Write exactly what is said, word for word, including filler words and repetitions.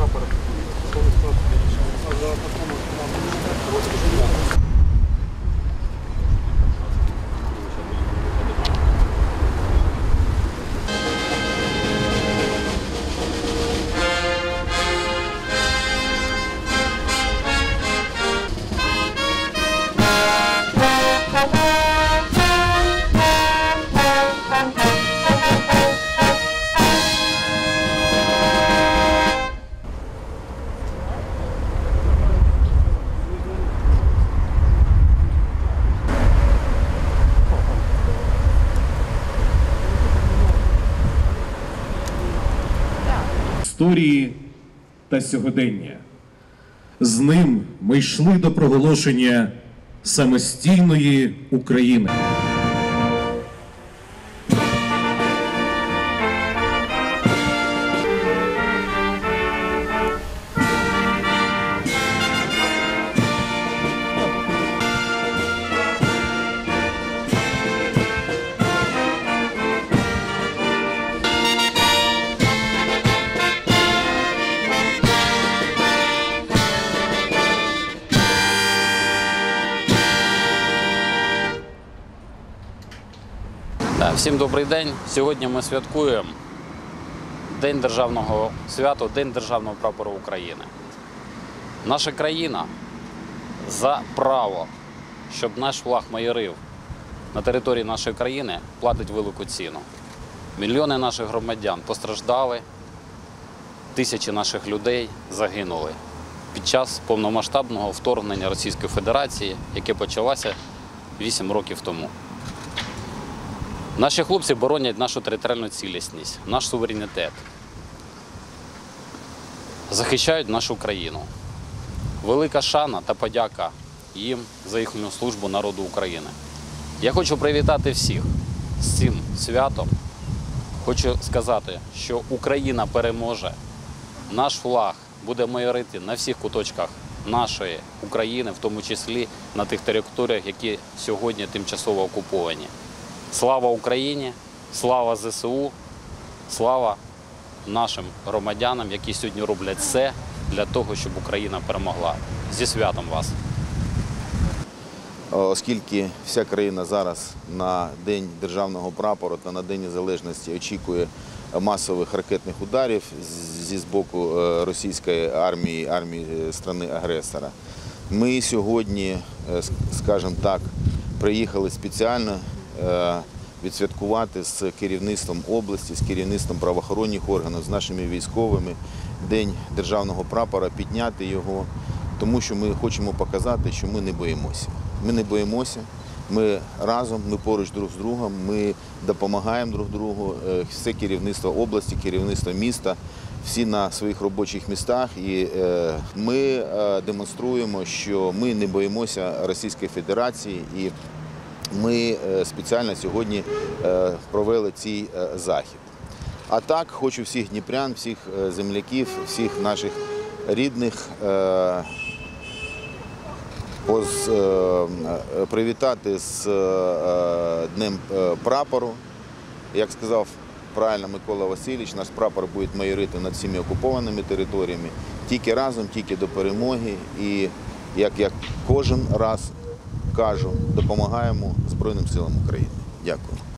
прапор. Історії та сьогодення. З ним ми йшли до проголошення самостійної України. Всім добрий день. Сьогодні ми святкуємо День державного свята, День державного прапора України. Наша країна за право, щоб наш флаг майорив на території нашої країни, платить велику ціну. Мільйони наших громадян постраждали, тисячі наших людей загинули під час повномасштабного вторгнення Російської Федерації, яке почалося вісім років тому. Наші хлопці боронять нашу територіальну цілісність, наш суверенітет, захищають нашу країну. Велика шана та подяка їм за їхню службу народу України. Я хочу привітати всіх з цим святом. Хочу сказати, що Україна переможе, наш флаг буде майорити на всіх куточках нашої України, в тому числі на тих територіях, які сьогодні тимчасово окуповані. Слава Україні, слава зе се у, слава нашим громадянам, які сьогодні роблять все для того, щоб Україна перемогла. Зі святом вас! Оскільки вся країна зараз на День державного прапору та на День Незалежності очікує масових ракетних ударів зі боку російської армії, армії країни-агресора, ми сьогодні, скажімо так, приїхали спеціально відсвяткувати з керівництвом області, з керівництвом правоохоронних органів, з нашими військовими День державного прапора, підняти його, тому що ми хочемо показати, що ми не боїмося. Ми не боїмося, ми разом, ми поруч друг з другом, ми допомагаємо друг другу, все керівництво області, керівництво міста, всі на своїх робочих містах. І ми демонструємо, що ми не боїмося Російської Федерації. І ми спеціально сьогодні провели цей захід. А так, хочу всіх дніпрян, всіх земляків, всіх наших рідних привітати з Днем прапору. Як сказав правильно Микола Васильович, наш прапор буде майорити над всіма окупованими територіями. Тільки разом, тільки до перемоги. І, як я кожен раз кажу, допомагаємо Збройним силам України. Дякую.